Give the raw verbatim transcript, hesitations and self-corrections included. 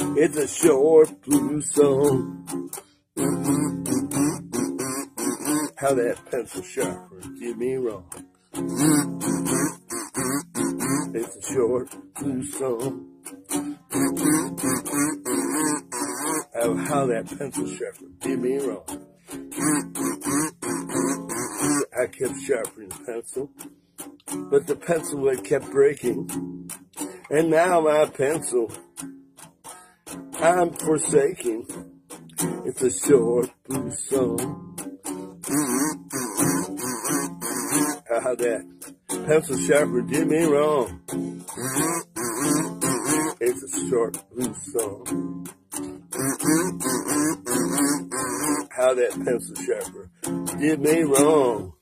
It's a short blues song. How that pencil sharpener did me wrong. It's a short blues song. How, how that pencil sharpener did me wrong. I kept sharpening the pencil, but the pencil it kept breaking. And now my pencil I'm forsaking. It's a short blues song. How that pencil sharpener did me wrong. It's a short blues song. How that pencil sharpener did me wrong.